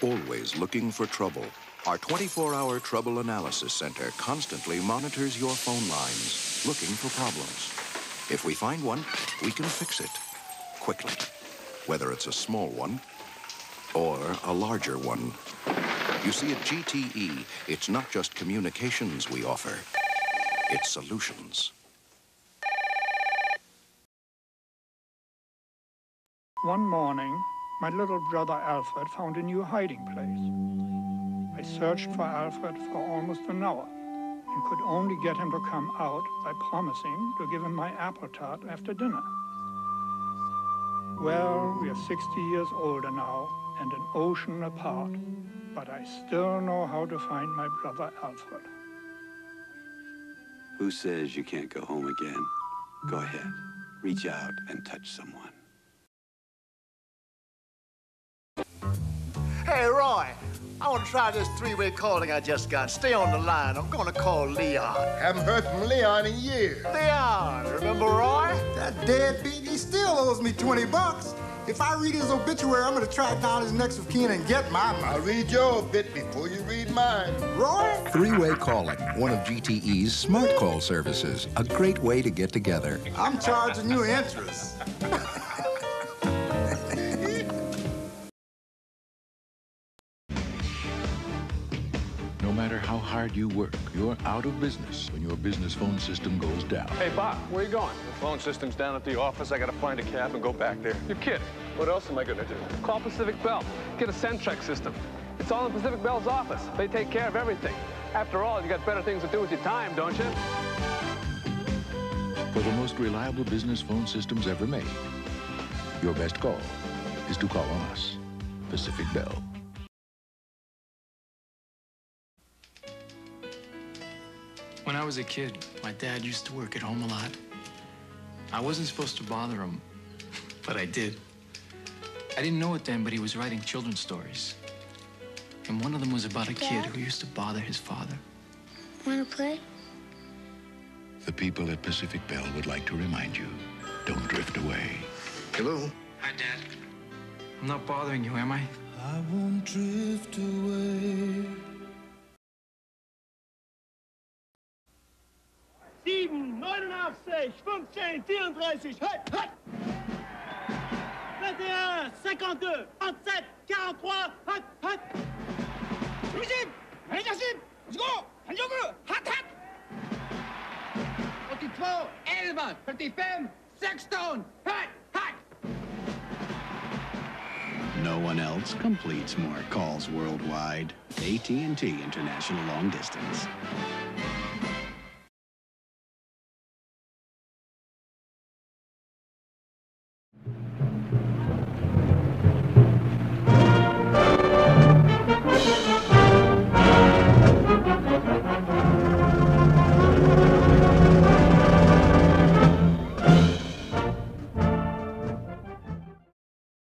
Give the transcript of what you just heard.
always looking for trouble. Our 24-hour Trouble Analysis Center constantly monitors your phone lines, looking for problems. If we find one, we can fix it quickly, whether it's a small one or a larger one. You see, at GTE, it's not just communications we offer, it's solutions. One morning, my little brother Alfred found a new hiding place. I searched for Alfred for almost an hour and could only get him to come out by promising to give him my apple tart after dinner. Well, we are 60 years older now and an ocean apart, but I still know how to find my brother Alfred. Who says you can't go home again? Go ahead, reach out and touch someone. Hey, Roy, I want to try this three-way calling I just got. Stay on the line. I'm going to call Leon. Haven't heard from Leon in years. Leon, remember Roy? That deadbeat, he still owes me 20 bucks. If I read his obituary, I'm going to track down his next of kin and get my money. I'll read your obit before you read mine. Roy? Three-way calling, one of GTE's smart call services. A great way to get together. I'm charging you interest. No matter how hard you work, you're out of business when your business phone system goes down. Hey, Bob, where you going? The phone system's down at the office. I gotta find a cab and go back there. You're kidding. What else am I gonna do? Call Pacific Bell. Get a Centrex system. It's all in Pacific Bell's office. They take care of everything. After all, you got better things to do with your time, don't you? For the most reliable business phone systems ever made, your best call is to call on us, Pacific Bell. When I was a kid, my dad used to work at home a lot. I wasn't supposed to bother him, but I did. I didn't know it then, but he was writing children's stories. And one of them was about a kid who used to bother his father. Want to play? The people at Pacific Bell would like to remind you, don't drift away. Hello? Hi, Dad. I'm not bothering you, am I? I won't drift away. 7, 89, 15, 34, hut, hut! 21, 52, 37, 43, hut, hut! Jim! Allez, Jim! Let's go! Allez, hut, hut! 42, 11, 35, 16, hut, hut! No one else completes more calls worldwide. AT&T International Long Distance.